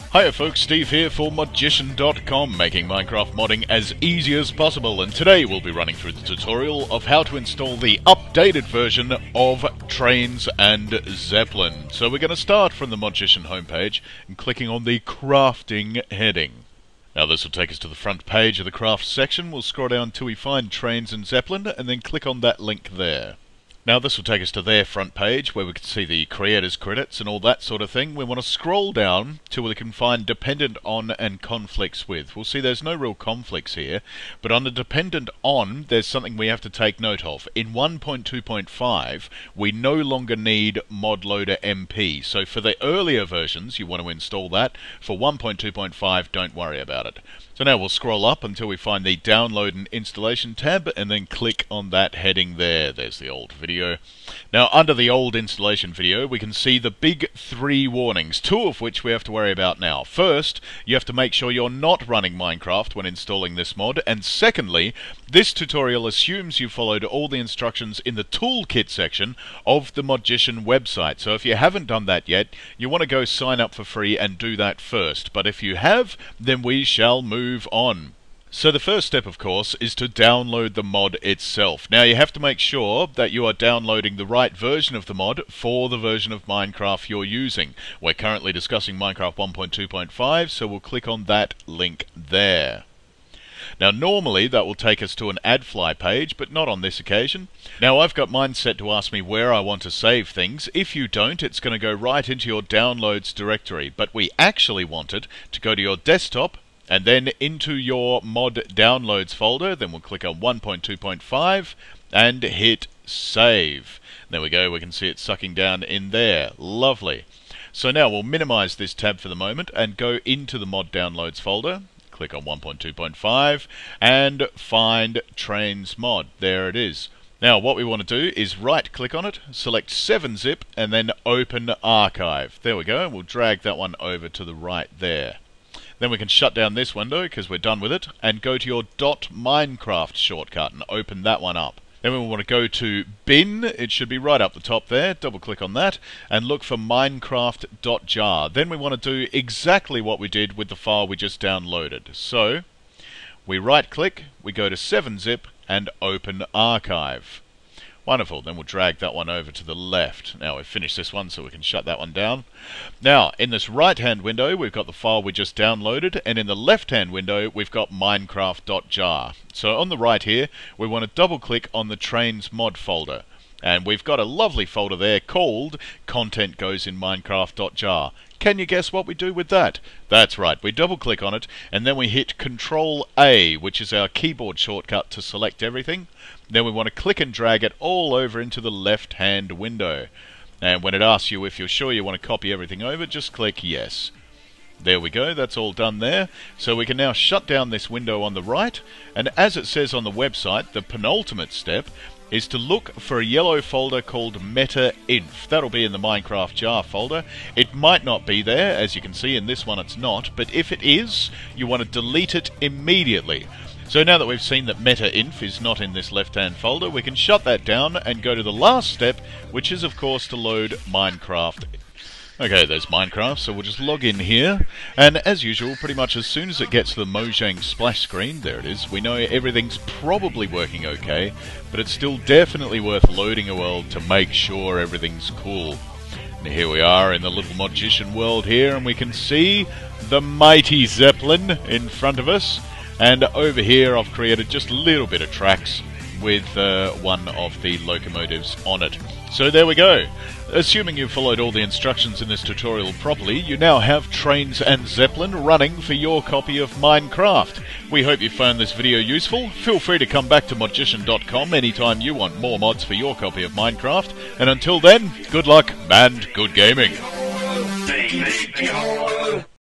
Hiya folks, Steve here for Modgician.com, making Minecraft modding as easy as possible, and today we'll be running through the tutorial of how to install the updated version of Trains and Zeppelin. So we're going to start from the Modgician homepage and clicking on the crafting heading. Now this will take us to the front page of the craft section. We'll scroll down till we find Trains and Zeppelin and then click on that link there. Now this will take us to their front page where we can see the creators credits and all that sort of thing. We want to scroll down till we can find dependent on and conflicts with. We'll see there's no real conflicts here, but under dependent on there's something we have to take note of. In 1.2.5 we no longer need ModLoader MP, so for the earlier versions you want to install that. For 1.2.5 don't worry about it. So now we'll scroll up until we find the download and installation tab and then click on that heading there. There's the old video. Now under the old installation video we can see the big 3 warnings, 2 of which we have to worry about now. First, you have to make sure you're not running Minecraft when installing this mod, and secondly, this tutorial assumes you followed all the instructions in the toolkit section of the Modgician website. So if you haven't done that yet, you want to go sign up for free and do that first. But if you have, then we shall move on. So the first step, of course, is to download the mod itself. Now you have to make sure that you are downloading the right version of the mod for the version of Minecraft you're using. We're currently discussing Minecraft 1.2.5, so we'll click on that link there. Now normally that will take us to an AdFly page, but not on this occasion. Now I've got mine set to ask me where I want to save things. If you don't, it's going to go right into your downloads directory, but we actually want it to go to your desktop and then into your mod downloads folder. Then we'll click on 1.2.5 and hit save. There we go, we can see it sucking down in there. Lovely. So now we'll minimize this tab for the moment and go into the mod downloads folder. Click on 1.2.5 and find Trains mod. There it is. Now what we want to do is right click on it, select 7-zip and then open archive. There we go, we'll drag that one over to the right there. Then we can shut down this window because we're done with it and go to your .minecraft shortcut and open that one up. Then we want to go to bin, it should be right up the top there, double click on that and look for minecraft.jar. Then we want to do exactly what we did with the file we just downloaded. So we right click, we go to 7-zip and open archive. Wonderful, then we'll drag that one over to the left. Now we've finished this one so we can shut that one down. Now in this right hand window we've got the file we just downloaded, and in the left hand window we've got minecraft.jar. So on the right here we want to double click on the Trains mod folder, and we've got a lovely folder there called Content Goes in Minecraft.jar. Can you guess what we do with that? That's right, we double click on it and then we hit Control A, which is our keyboard shortcut to select everything. Then we want to click and drag it all over into the left hand window. And when it asks you if you're sure you want to copy everything over, just click yes. There we go, that's all done there. So we can now shut down this window on the right, and as it says on the website, the penultimate step is to look for a yellow folder called meta-inf. That'll be in the Minecraft jar folder. It might not be there, as you can see in this one it's not, but if it is, you want to delete it immediately. So now that we've seen that meta-inf is not in this left-hand folder, we can shut that down and go to the last step, which is of course to load Minecraft. Okay, there's Minecraft, so we'll just log in here, and as usual, pretty much as soon as it gets to the Mojang splash screen, there it is, we know everything's probably working okay, but it's still definitely worth loading a world to make sure everything's cool. And here we are in the little Modgician world here, and we can see the mighty Zeppelin in front of us, and over here I've created just a little bit of tracks with one of the locomotives on it. So there we go. Assuming you followed all the instructions in this tutorial properly, you now have Trains and Zeppelin running for your copy of Minecraft. We hope you found this video useful. Feel free to come back to Modgician.com anytime you want more mods for your copy of Minecraft. And until then, good luck and good gaming.